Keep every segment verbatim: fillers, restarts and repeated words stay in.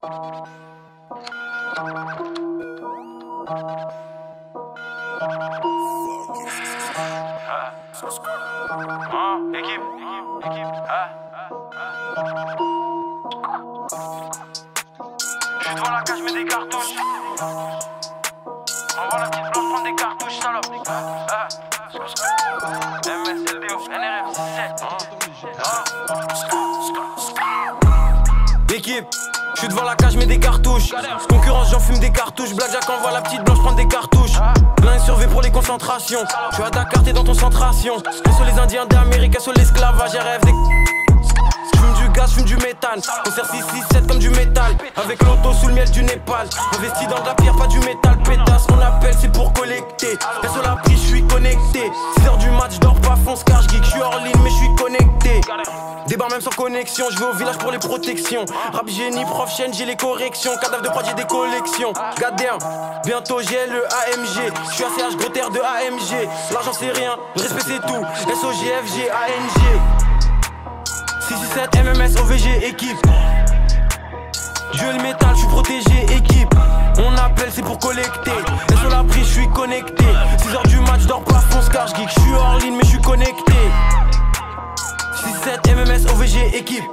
Hein, équipe, équipe, ah, je suis devant la cage, je mets des cartouches. Envoie la petite blanche prendre des cartouches, salope. Ah, M S L D O, N R F sept. Équipe, je suis devant la cage, je mets des cartouches. Concurrence, j'en fume des cartouches. Blackjack envoie la petite blanche prendre des cartouches. L'un est surveillé pour les concentrations. Je suis à Dakar, t'es dans ton centration. Et sur les Indiens d'Amérique, sur l'esclavage, rêve des. J'fume du gaz, j'fume du méthane. Concert six six sept comme du métal. Avec l'auto sous le miel du Népal. Investi dans de la pierre, pas du métal. Pétasse, on appelle, c'est pour collecter. Et sur la prise, j'suis connecté. six heures du match, j'dors pas, fonce car j'geek. J'suis hors ligne, mais j'suis connecté. Débat même sans connexion, je vais au village pour les protections. Rap génie, prof chaîne, j'ai les corrections. Cadavre de prod, j'ai des collections. Goddamn, bientôt j'ai le A M G. Je suis A C H, gros terre de A M G. L'argent c'est rien, le respect c'est tout. S O G F G, A N G. six six sept, M M S, O V G, équipe. Je le métal, je suis protégé, équipe. On appelle, c'est pour collecter. Et sur la prise, je suis connecté. six heures du match, dors pas, fonce car j'geek. Je suis hors ligne, mais je suis connecté. six sept, M M S, O V G, équipe.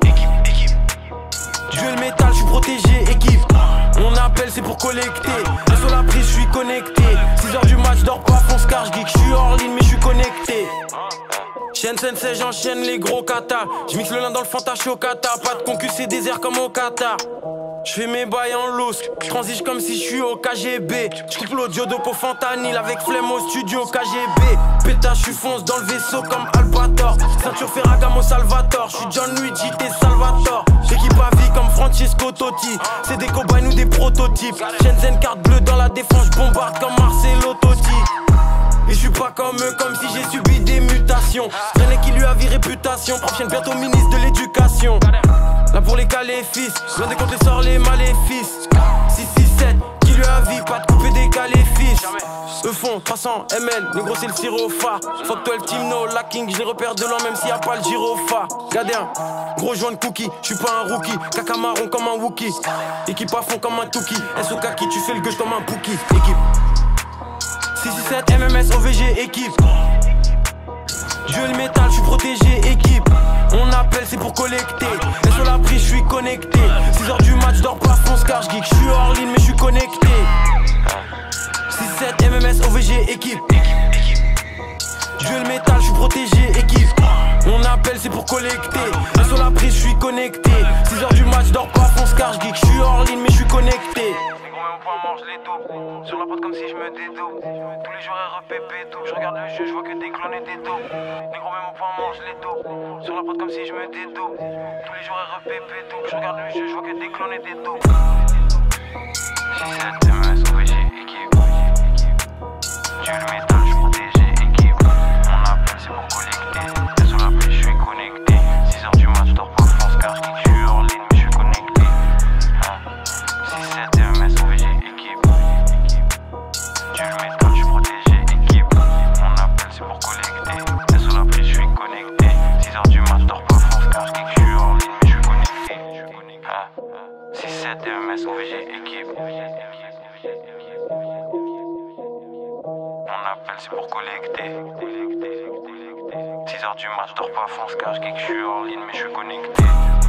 Je le métal, je suis protégé, équipe. On appelle, c'est pour collecter. Et sur la prise, je suis connecté. six heures du match, dors pas, fonce car j'geek. Je suis hors ligne, mais je suis connecté. Chaîne sensei, j'enchaîne les gros katas. J'mixe le lin dans le fanta, j'suis au kata. Pas de concu, c'est désert comme au Qatar. J'fais mes bails en loose, j'transige comme si j'suis au K G B. J'coupe l'audio d'Oppo Fentanyl avec flemme au studio K G B. Pétage, j'suis fonce dans le vaisseau comme Albator. Ceinture Ferragamo Salvatore, j'suis John Luigi, t'es Salvatore. Équipe à vie comme Francesco Totti. C'est des cobayes ou des prototypes. Shenzhen carte bleue dans la défense, j'bombarde comme Marcelo Totti. Et je suis pas comme eux, comme si j'ai subi des mutations. Traîné qui lui a vie réputation. Prochaine bientôt ministre de l'éducation. Là pour les caléfis, l'un des comptes les sort les maléfices. six six sept, qui lui a vie, pas de couper des caléfis. Eux font trois cents M L, négro c'est le sirofa. Fuck douze team no lacking, je les repère de loin même s'il y a pas le gyrofa. Gadin, gros joint de cookie, je suis pas un rookie. Caca marron comme un Wookie. Équipe à fond comme un Tuki. S O kaki, tu fais le gueule comme un Pookie. Équipe six six sept, M M S, O V G, équipe. Je le métal, je suis protégé, équipe. On appelle, c'est pour collecter. Et sur la prise, je suis connecté. six heures du match, dors pas, fonce car j'geek. Je suis hors ligne, mais je suis connecté. six sept, M M S, O V G, équipe. Je le métal, je suis protégé, équipe. On appelle, c'est pour collecter. Et sur la prise, je suis connecté. six heures du match, dors pas, fonce car j'geek. Je suis hors ligne, mais je suis connecté. Mange les dos, sur la porte comme si je me dédo. Tous les jours R P P tout. Je regarde le jeu, je vois que des clones et des dos. Négro même au point mange les dos. Sur la porte comme si je me dédo. Tous les jours R P P tout. Je regarde le jeu, je vois que des clones et des dos. six sept M S O V G équipe. Dieu le métal, je suis protégé équipe. On appelle c'est pour collecter. Et sur la prise je suis connecté. six heures du match, dors pas France car je suis hors ligne mais je suis connecté. six sept M S O V G équipe. Dieu le métal, je suis protégé équipe. Mon appel c'est pour collecter. Et sur la prise je suis connecté. six heures du match, dors pas France car je suis hors ligne mais je suis connecté. six sept M S O V G équipe. Mon appel c'est pour collecter. six heures du match, dors pas France car je suis hors ligne mais je suis connecté.